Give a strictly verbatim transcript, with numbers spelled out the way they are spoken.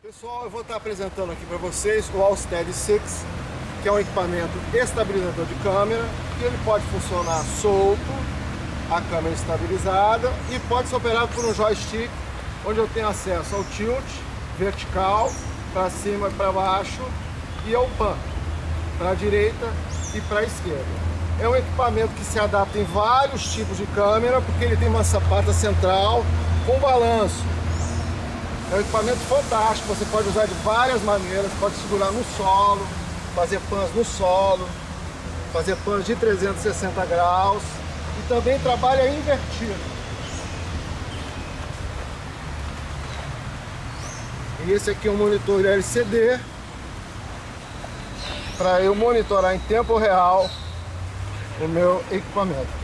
Pessoal, eu vou estar apresentando aqui para vocês o Allsteady seis, que é um equipamento estabilizador de câmera, que ele pode funcionar solto, a câmera estabilizada, e pode ser operado por um joystick, onde eu tenho acesso ao tilt vertical, para cima e para baixo, e ao pan, para a direita e para a esquerda. É um equipamento que se adapta em vários tipos de câmera, porque ele tem uma sapata central com balanço. É um equipamento fantástico, você pode usar de várias maneiras, pode segurar no solo, fazer pans no solo, fazer pans de trezentos e sessenta graus e também trabalha invertido. E esse aqui é um monitor L C D para eu monitorar em tempo real o meu equipamento.